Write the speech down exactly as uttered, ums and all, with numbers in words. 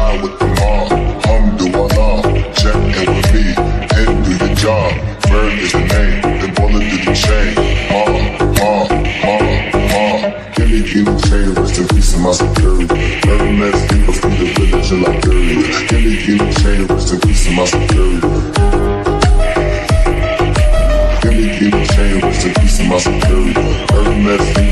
ride with the mob. Alhamdulillah, check in with me and do your job. Bird is the name, the bullet to the chain. Ma, ma, ma, ma. Give me, give me chain, rest in peace of my security. Hermes, people from the village in Liberia. Give me, give me chain, rest in peace of my security. Give me, give me chain, rest in peace of my security. Hermes,